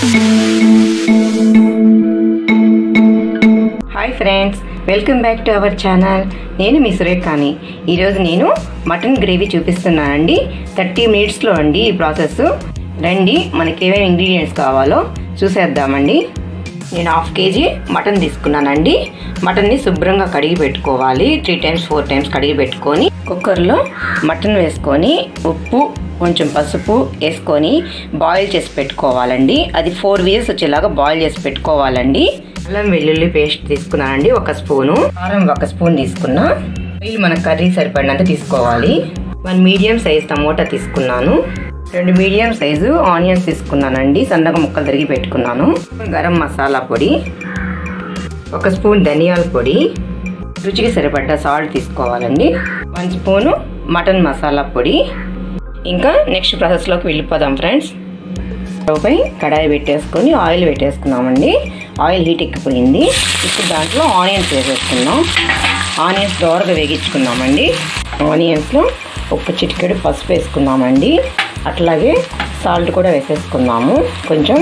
Hi friends, welcome back to our channel. నేను మీ సురేఖాని. ఈరోజు నేను మటన్ గ్రేవీ చూపిస్తున్నానండి. 30 మినిట్స్లో అండి ఈ ప్రాసెస్. రండి, మనకి ఏమేమి ఇంగ్రీడియంట్స్ కావాలో చూసేద్దామండి. నేను 1/2 kg మటన్ తీసుకున్నానండి. మటన్ని శుభ్రంగా కడిగి పెట్టుకోవాలి. 3 times 4 times కడిగి పెట్టుకొని కుక్కర్లో మటన్ వేసుకొని ఉప్పు కొంచెం పసుపు వేసుకొని బాయిల్ చేసి పెట్టుకోవాలండి. అది 4 విజిల్స్ వచ్చేలాగా బాయిల్ చేసి పెట్టుకోవాలండి. అల్లం వెల్లుల్లి పేస్ట్ తీసుకున్నానండి 1 స్పూను. కారం 1 స్పూన్ తీసుకున్నా. ఆయిల్ మన కర్రీ సరిపడినంత తీసుకోవాలి. 1 మీడియం సైజ్ టమోటా తీసుకున్నాను. 2 మీడియం సైజు ఆనియన్స్ తీసుకున్నానండి. సన్నగా ముక్కలు తరిగి పెట్టుకున్నాను. గరం మసాలా పొడి, 1 స్పూన్ ధనియాల పొడి, రుచికి సరిపడ్డ సాల్ట్ తీసుకోవాలండి. 1 స్పూను మటన్ మసాలా పొడి. ఇంకా నెక్స్ట్ ప్రాసెస్లోకి వెళ్ళిపోదాం ఫ్రెండ్స్. స్టవ్పై కడాయి పెట్టేసుకొని ఆయిల్ పెట్టేసుకున్నామండి. ఆయిల్ హీట్ ఎక్కిపోయింది. ఇప్పుడు దాంట్లో ఆనియన్స్ వేసేసుకున్నాం. ఆనియన్స్ దోరగా వేగించుకున్నామండి. ఆనియన్స్లో 1 చిటికెడు పసుపు వేసుకున్నామండి. అట్లాగే సాల్ట్ కూడా వేసేసుకున్నాము. కొంచెం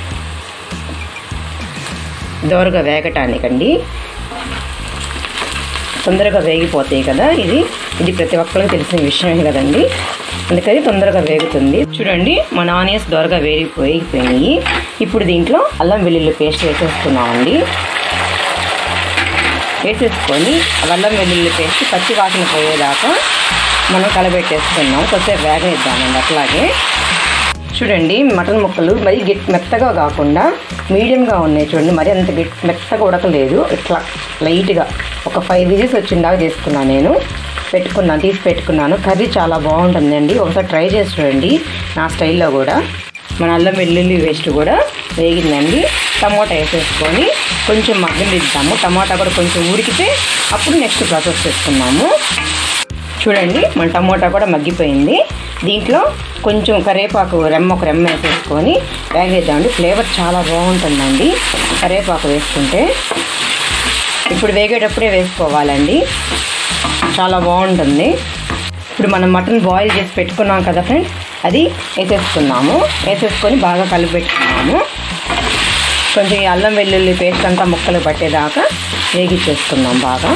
దోరగా వేగటానికండి, తొందరగా వేగిపోతాయి కదా. ఇది ప్రతి ఒక్కరికి తెలిసిన విషయమే కదండి. అందుకని తొందరగా వేగుతుంది. చూడండి, మన ఆనియన్స్ దోరగా వేగిపోయినాయి. ఇప్పుడు దీంట్లో అల్లం వెల్లుల్లి పేస్ట్ వేసేసుకున్నామండి. వేసేసుకొని అల్లం వెల్లుల్లి పేస్ట్ పచ్చి వాసన పోయేదాకా మనం కలబెట్టేసుకున్నాం. కొద్దిసేపు వేగనిద్దామండి. అట్లాగే చూడండి, మటన్ ముక్కలు మరి మెత్తగా కాకుండా మీడియంగా ఉన్నాయి. చూడండి, మరి అంత మెత్తగా ఉడకలేదు. ఇట్లా లైట్గా ఒక 5 విజిల్స్ వచ్చిందాక చేసుకున్నాను. నేను తీసి పెట్టుకున్నాను. కర్రీ చాలా బాగుంటుందండి. ఒకసారి ట్రై చేసి చూడండి నా స్టైల్లో కూడా. మన అల్లం వెల్లుల్లి పేస్ట్ కూడా వేగిందండి. టమోటా వేసేసుకొని కొంచెం మగ్గనిద్దాము. టమాటా కూడా కొంచెం ఉడికితే అప్పుడు నెక్స్ట్ ప్రాసెస్ చేసుకున్నాము. చూడండి, మన టమోటా కూడా మగ్గిపోయింది. దీంట్లో కొంచెం కరివేపాకు ఒక రెమ్మ వేసేసుకొని వేగేద్దామండి. ఫ్లేవర్ చాలా బాగుంటుందండి కరివేపాకు వేసుకుంటే. ఇప్పుడు వేగేటప్పుడే వేసుకోవాలండి, చాలా బాగుంటుంది. ఇప్పుడు మనం మటన్ బాయిల్ చేసి పెట్టుకున్నాం కదా ఫ్రెండ్స్, అది వేసేసుకున్నాము. వేసేసుకొని బాగా కలిపి పెట్టుకున్నాము. కొంచెం ఈ అల్లం వెల్లుల్లి పేస్ట్ అంతా ముక్కలు పట్టేదాకా వేగించేసుకున్నాం బాగా.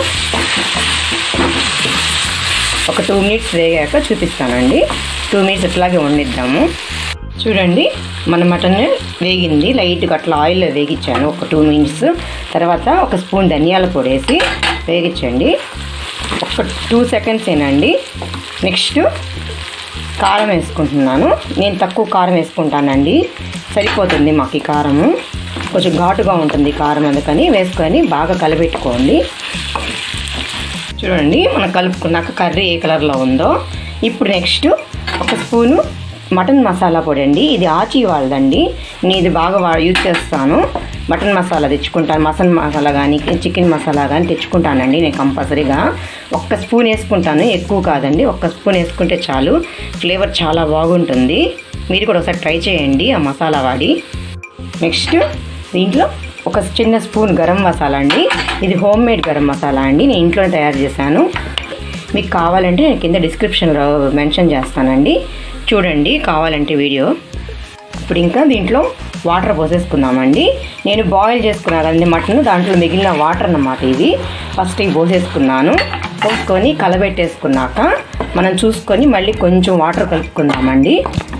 ఒక 2 మినిట్స్ వేగాక చూపిస్తానండి. 2 మినిట్స్ ఇట్లాగే వండిద్దాము. చూడండి, మన మటన్ వేగింది. లైట్గా అట్లా ఆయిల్లో వేగించాను ఒక 2 మినిట్స్. తర్వాత 1 స్పూన్ ధనియాల పొడి వేసి వేగించండి. ఒక 2 సెకండ్స్ ఏనండి. నెక్స్ట్ కారం వేసుకుంటున్నాను. నేను తక్కువ కారం వేసుకుంటానండి, సరిపోతుంది మాకు ఈ కారము. కొంచెం ఘాటుగా ఉంటుంది కారం, అందుకని వేసుకొని బాగా కలబెట్టుకోండి. చూడండి, మనం కలుపుకున్నాక కర్రీ ఏ కలర్లో ఉందో. ఇప్పుడు నెక్స్ట్ 1 స్పూను మటన్ మసాలా పొడి అండి. ఇది ఆచి వాళ్ళదండి. నేను ఇది బాగా యూజ్ చేస్తాను. మటన్ మసాలా తెచ్చుకుంటాను. మటన్ మసాలా కానీ చికెన్ మసాలా కానీ తెచ్చుకుంటానండి నేను కంపల్సరీగా. 1 స్పూన్ వేసుకుంటాను, ఎక్కువ కాదండి. 1 స్పూన్ వేసుకుంటే చాలు. ఫ్లేవర్ చాలా బాగుంటుంది. మీరు కూడా ఒకసారి ట్రై చేయండి ఆ మసాలా వాడి. నెక్స్ట్ దీంట్లో 1 చిన్న స్పూన్ గరం మసాలా అండి. ఇది హోమ్ మేడ్ గరం మసాలా అండి. నేను ఇంట్లోనే తయారు చేశాను. మీకు కావాలంటే నేను కింద డిస్క్రిప్షన్లో మెన్షన్ చేస్తానండి, చూడండి కావాలంటే వీడియో. ఇప్పుడు ఇంకా దీంట్లో వాటర్ పోసేసుకున్నామండి. నేను బాయిల్ చేసుకున్నాను కదండి మటన్, దాంట్లో మిగిలిన వాటర్ అన్నమాట ఇది. ఫస్ట్ ఇవి పోసేసుకున్నాను. పోసుకొని కలబెట్టేసుకున్నాక మనం చూసుకొని మళ్ళీ కొంచెం వాటర్ కలుపుకుందామండి.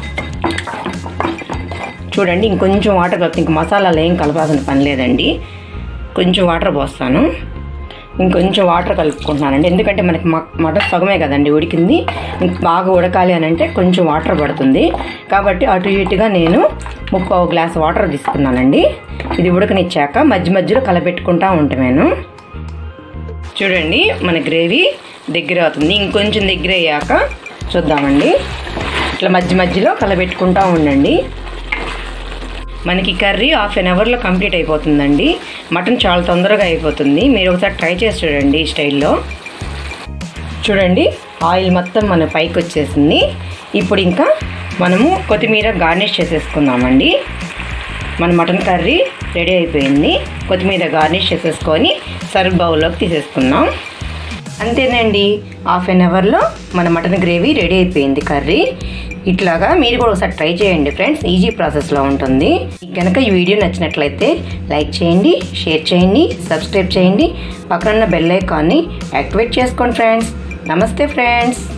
చూడండి, ఇంకొంచెం వాటర్ కలిపి, ఇంక మసాలాలు ఏం కలపాల్సిన పని లేదండి. కొంచెం వాటర్ పోస్తాను. ఇంకొంచెం వాటర్ కలుపుకుంటున్నానండి. ఎందుకంటే మనకి మటన్ సగమే కదండి ఉడికింది. బాగా ఉడకాలి అని అంటే కొంచెం వాటర్ పడుతుంది. కాబట్టి అటు ఇటుగా నేను 3/4 గ్లాస్ వాటర్ తీసుకున్నానండి. ఇది ఉడకనిచ్చాక మధ్యలో కలపెట్టుకుంటా ఉంటాను. చూడండి, మన గ్రేవీ దగ్గర అవుతుంది. ఇంకొంచెం దగ్గర అయ్యాక చూద్దామండి. ఇట్లా మధ్యలో కలపెట్టుకుంటా ఉండండి. మనకి కర్రీ 1/2 అవర్లో కంప్లీట్ అయిపోతుందండి. మటన్ చాలా తొందరగా అయిపోతుంది. మీరు ఒకసారి ట్రై చేసి చూడండి ఈ స్టైల్లో. చూడండి, ఆయిల్ మొత్తం మన పైకి వచ్చేసింది. ఇప్పుడు ఇంకా మనము కొత్తిమీర గార్నిష్ చేసేసుకుందామండి. మన మటన్ కర్రీ రెడీ అయిపోయింది. కొత్తిమీర గార్నిష్ చేసేసుకొని సర్వ్ బౌల్లోకి తీసేసుకున్నాం. అంతేనండి, 1/2 అవర్లో మన మటన్ గ్రేవీ రెడీ అయిపోయింది కర్రీ. ఇట్లాగా మీరు కూడా ఒకసారి ట్రై చేయండి ఫ్రెండ్స్, ఈజీ ప్రాసెస్లో ఉంటుంది. కనుక ఈ వీడియో నచ్చినట్లయితే లైక్ చేయండి, షేర్ చేయండి, సబ్స్క్రైబ్ చేయండి, పక్కన బెల్ ఐకాన్ని యాక్టివేట్ చేసుకోండి ఫ్రెండ్స్. నమస్తే ఫ్రెండ్స్.